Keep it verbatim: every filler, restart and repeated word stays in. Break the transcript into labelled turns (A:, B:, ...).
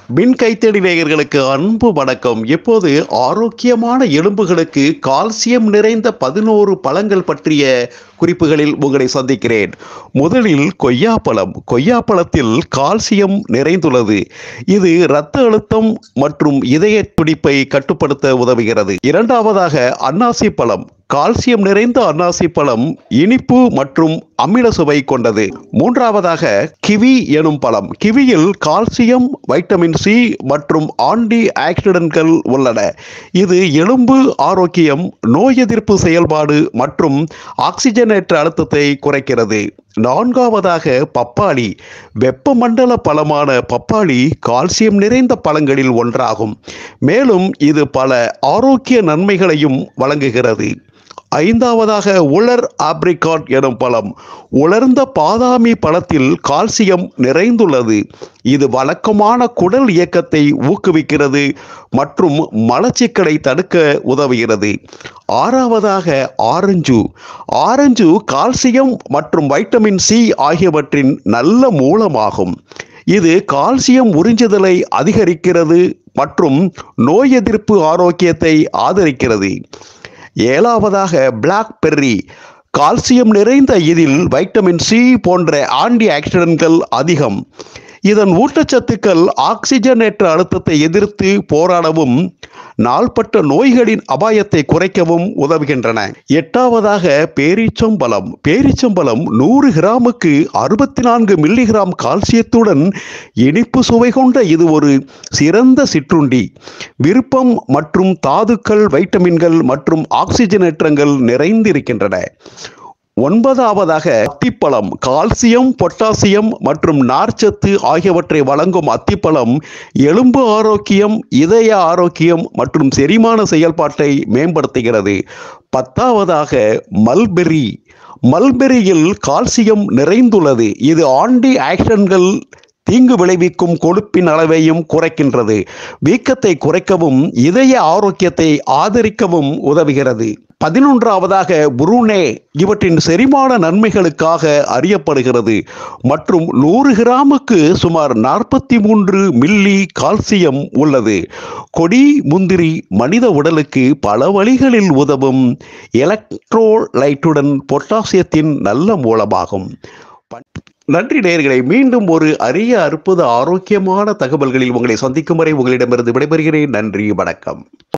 A: மின் கைத்தடி நேயர்களுக்கு அன்பு வணக்கம். இப்போது ஆரோக்கியமான எலும்புகளுக்கு கால்சியம் நிறைந்த பதினோரு பழங்கள் பற்றிய குறிப்புகளில் உங்களை சந்திக்கிறேன். முதலில் கொய்யாப்பழம். கொய்யாப்பழத்தில் கால்சியம் நிறைந்துள்ளது. இது இரத்த அழுத்தம் மற்றும் இதய துடிப்பை கட்டுப்படுத்த உதவுகிறது. இரண்டாவதாக அன்னாசி பழம். கால்சியம் நிறைந்த அன்னாசி பழம் இனிப்பு மற்றும் அமில சுவை கொண்டது. மூன்றாவதாக கிவி எனும் பழம். கிவியில் கால்சியம், வைட்டமின் சி மற்றும் ஆன்டி ஆக்சிடென்ட்கள் உள்ளன. இது எலும்பு ஆரோக்கியம், நோய் எதிர்ப்பு செயல்பாடு மற்றும் ஆக்சிஜனேற்ற அழுத்தத்தை குறைக்கிறது. நான்காவதாக பப்பாளி. வெப்பமண்டல பழமான பப்பாளி கால்சியம் நிறைந்த பழங்களில் ஒன்றாகும். மேலும் இது பல ஆரோக்கிய நன்மைகளையும் வழங்குகிறது. ஐந்தாவதாக உலர் ஆப்ரிகாட் எனும் பழம். உலர்ந்த பாதாமி பழத்தில் கால்சியம் நிறைந்துள்ளது. இது வழக்கமான குடல் இயக்கத்தை ஊக்குவிக்கிறது மற்றும் மலச்சிக்கலை தடுக்க உதவுகிறது. ஆறாவதாக ஆரஞ்சு. ஆரஞ்சு கால்சியம் மற்றும் வைட்டமின் சி ஆகியவற்றின் நல்ல மூலமாகும். இது கால்சியம் உறிஞ்சுதலை அதிகரிக்கிறது மற்றும் நோய் எதிர்ப்பு ஆரோக்கியத்தை ஆதரிக்கிறது. ஏழாவதாக பிளாக் பெர்ரி. கால்சியம் நிறைந்த இதில் வைட்டமின் சி போன்ற ஆன்டி ஆக்சிடென்ட்கள் அதிகம். இதன் ஊட்டச்சத்துக்கள் ஆக்சிஜனேற்ற அழுத்தத்தை எதிர்த்து போராடவும் நாள்பட்ட நோய்களின் அபாயத்தை குறைக்கவும் உதவுகின்றன. எட்டாவதாக பேரீச்சம்பழம். பேரீச்சம்பழம் நூறு கிராமுக்கு அறுபத்தி நான்கு மில்லிகிராம் கால்சியத்துடன் இனிப்பு சுவை கொண்ட இது ஒரு சிறந்த சிற்றுண்டி. விருப்பம் மற்றும் தாதுக்கள், வைட்டமின்கள் மற்றும் ஆக்சிஜனேற்றங்கள் நிறைந்திருக்கின்றன. ஒன்பதாவதாக அத்திப்பழம். கால்சியம், பொட்டாசியம் மற்றும் நார்ச்சத்து ஆகியவற்றை வழங்கும் அத்திப்பழம் எலும்பு ஆரோக்கியம், இதய ஆரோக்கியம் மற்றும் செரிமான செயல்பாட்டை மேம்படுத்துகிறது. பத்தாவதாக மல்பெர்ரி. மல்பெர்ரியில் கால்சியம் நிறைந்துள்ளது. இது ஆன்டி ஆக்சிடென்ட்கள் தீங்கு விளைவிக்கும் கொழுப்பின் அளவையும் குறைக்கின்றது. வீக்கத்தை குறைக்கவும் இதய ஆரோக்கியத்தை ஆதரிக்கவும் உதவுகிறது. பதினொன்றாவதாக புருனே. இவற்றின் செரிமான நன்மைகளுக்காக அறியப்படுகிறது மற்றும் நூறு கிராமுக்கு சுமார் நாற்பத்தி மூன்று மில்லி கால்சியம் உள்ளது. கொடி முந்திரி மனித உடலுக்கு பல வழிகளில் உதவும் எலக்ட்ரோலைட்டுடன் பொட்டாசியத்தின் நல்ல மூலமாகும். நன்றி நேயர்களே. மீண்டும் ஒரு அரிய அற்புத ஆரோக்கியமான தகவல்களில் உங்களை சந்திக்கும் வரை உங்களிடமிருந்து விடைபெறுகிறேன். நன்றி, வணக்கம்.